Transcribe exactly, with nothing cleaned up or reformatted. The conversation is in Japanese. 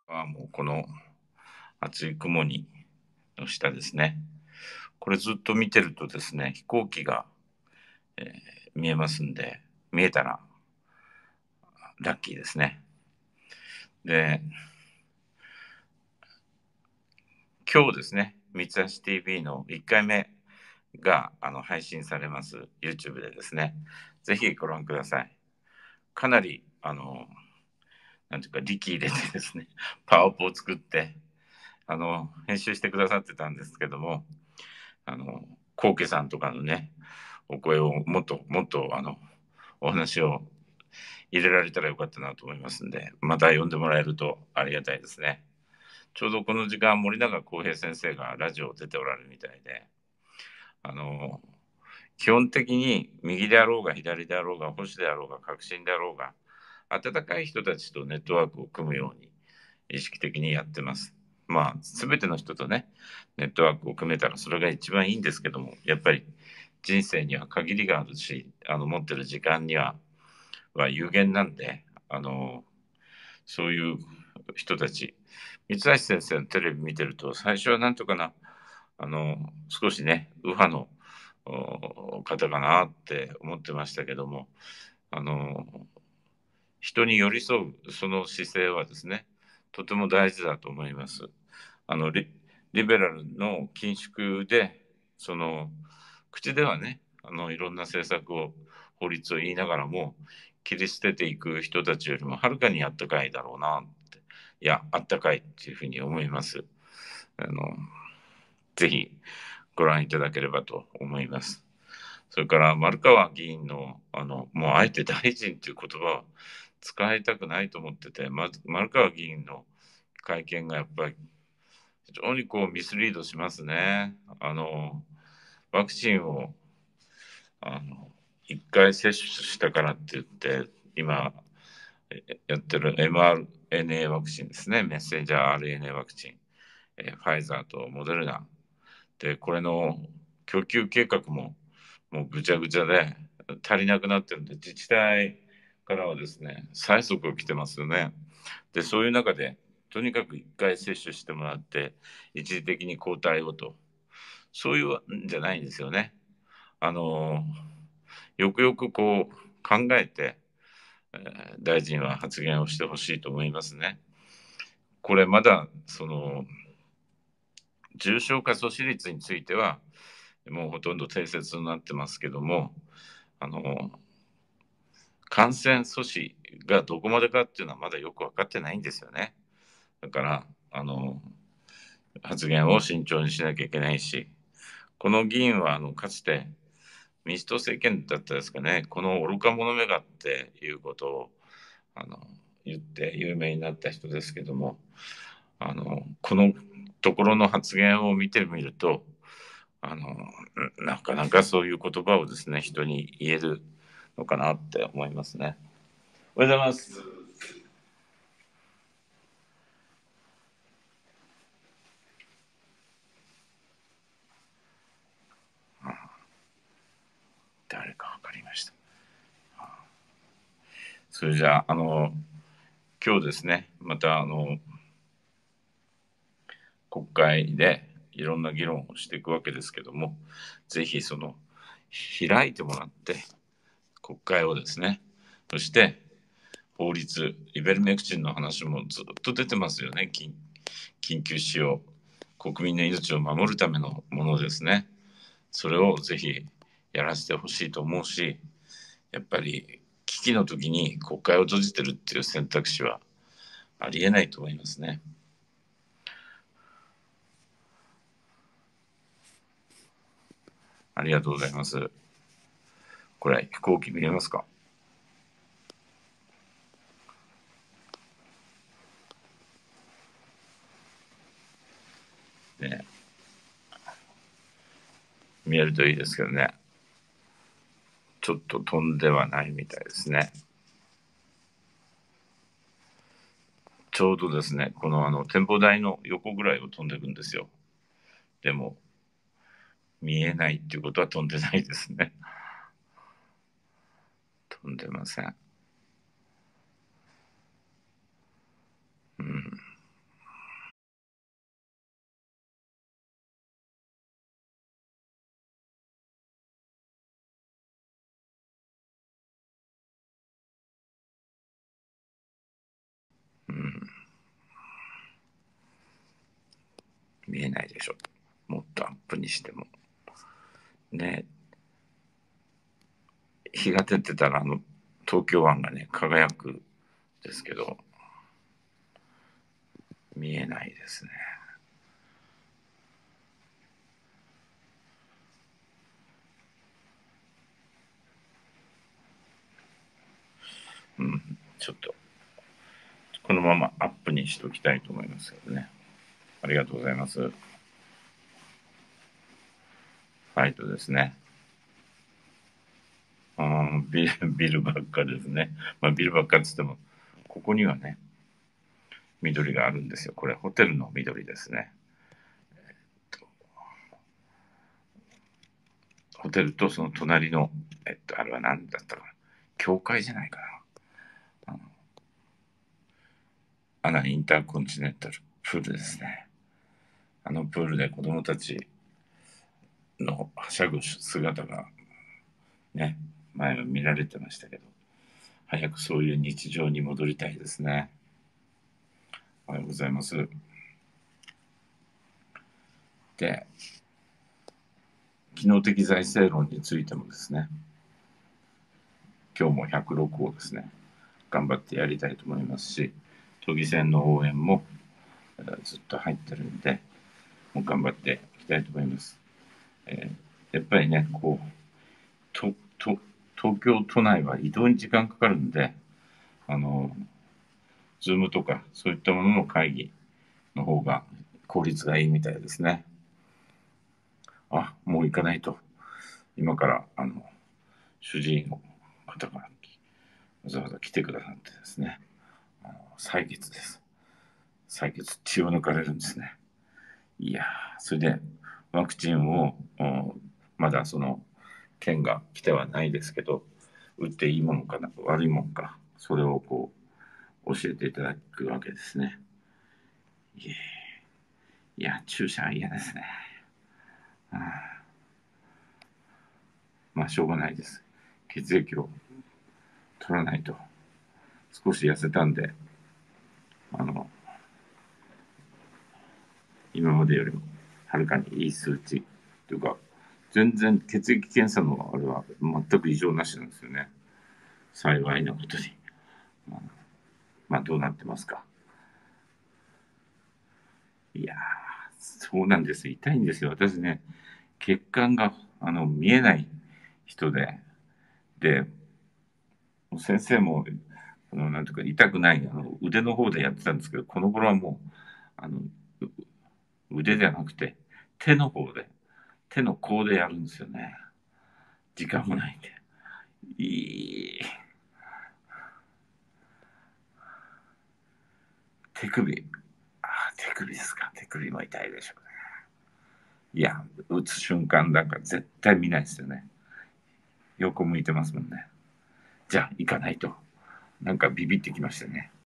はもうこの厚い雲にの下ですね。これずっと見てるとですね、飛行機が、えー見えますんで、見えたらラッキーですね。で、今日ですね、三橋 ティーブイ のいっかいめがあの配信されます YouTube でですね、ぜひご覧ください。かなり、あの、なんていうか、力入れてですね、パワポを作って、あの、編集してくださってたんですけども、あの、コウケさんとかのね、お声をもっともっと、あの、お話を入れられたらよかったなと思いますんで、また呼んでもらえるとありがたいですね。ちょうどこの時間、森永康平先生がラジオを出ておられるみたいで、あの、基本的に右であろうが左であろうが保守であろうが革新であろうが、温かい人たちとネットワークを組むように意識的にやってます。まあ、すべての人とね、ネットワークを組めたらそれが一番いいんですけども、やっぱり人生には限りがあるし、あの持ってる時間にはは有限なんで、あの、そういう人たち、三橋先生のテレビ見てると、最初はなんとかな、あの、少しね、右派の方かなって思ってましたけども、あの、人に寄り添うその姿勢はですね、とても大事だと思います。あのリ、リベラルの緊縮で、その、口ではね、あの、いろんな政策を、法律を言いながらも、切り捨てていく人たちよりもはるかにあったかいだろうなって、いや、あったかいっていうふうに思います。あの、ぜひご覧いただければと思います。それから丸川議員の、あの、もうあえて大臣という言葉を使いたくないと思ってて、まず丸川議員の会見がやっぱり非常にこうミスリードしますね。あの、ワクチンを、あの、一回接種したからって言って、今やってる エムアールエヌエー ワクチンですね、メッセンジャー アールエヌエー ワクチン、えーファイザーとモデルナ。で、これの供給計画ももうぐちゃぐちゃで足りなくなってるんで、自治体からはですね、催促を来てますよね。で、そういう中で、とにかく一回接種してもらって、一時的に交代をと、そういうんじゃないんですよね。あの、よくよくこう考えて、えー大臣は発言をしてほしいと思いますね。これまだ、その、重症化阻止率については、もうほとんど定説になってますけども、あの、感染阻止がどこまでかっていうのはまだよく分かってないんですよね。だから、あの、発言を慎重にしなきゃいけないし、この議員は、あの、かつて民主党政権だったですかね、この愚か者めがっていうことを、あの、言って有名になった人ですけども、あの、このところの発言を見てみると、あの、なかなかそういう言葉をですね、人に言えるのかなって思いますね。おはようございます。誰か分かりました。それじゃあ、あの、今日ですね、また、あの、国会でいろんな議論をしていくわけですけども、ぜひその、開いてもらって、国会をですね、そして法律、イベルメクチンの話もずっと出てますよね、緊緊急使用、国民の命を守るためのものですね。それをぜひやらせてほしいと思うし、やっぱり危機の時に国会を閉じてるっていう選択肢はありえないと思いますね。ありがとうございます。これ飛行機見えますか？ね、見えるといいですけどね。ちょっと飛んではないみたいですね。ちょうどですね、このあの展望台の横ぐらいを飛んでいくんですよ。でも、見えないっていうことは飛んでないですね。飛んでません。うん。 見えないでしょ。もっとアップにしても。ね、日が照ってたらあの東京湾がね輝くですけど、見えないですね。うん、ちょっとこのままアップにしておきたいと思いますけどね。ありがとうございます。ファイトですね。あビル、ビルばっかですね。まあ、ビルばっかっつっても、ここにはね、緑があるんですよ。これ、ホテルの緑ですね。ホテルとその隣の、えっと、あれは何だったかな。教会じゃないかな。あのアナインターコンチネンタルプールですね。あのプールで子供たちのはしゃぐ姿がね、前は見られてましたけど、早くそういう日常に戻りたいですね。おはようございます。で、機能的財政論についてもですね、今日もひゃくろくをですね、頑張ってやりたいと思いますし、都議選の応援もずっと入ってるんで、もう頑張っていきたいと思います。えー、やっぱりね、こう、とと東京都内は移動に時間かかるんで、あの、ズームとかそういったものの会議の方が効率がいいみたいですね。あ、もう行かないと。今から、あの、主治医の方がわざわざ来てくださってですね、あの採血です。採血、血を抜かれるんですね。いやー、それでワクチンを、まだその券が来てはないですけど、打っていいものかな、悪いものか、それをこう教えていただくわけですね。いや、いや注射は嫌ですね。あ、まあ、しょうがないです。血液を取らないと。少し痩せたんで、あの、今までよりもはるかにいい数値というか、全然血液検査のあれは全く異常なしなんですよね。幸いなことに。まあ、まあ、どうなってますか。いやー、そうなんです。痛いんですよ。私ね、血管があの見えない人で、で、先生も、あのなんていうか、痛くないあの腕の方でやってたんですけど、この頃はもう、あの腕じゃなくて、手の方で、手の甲でやるんですよね。時間もないんで。いい手首。ああ、手首ですか。手首も痛いでしょうね。いや、打つ瞬間なんか絶対見ないですよね。横向いてますもんね。じゃあ、行かないと。なんかビビってきましたね。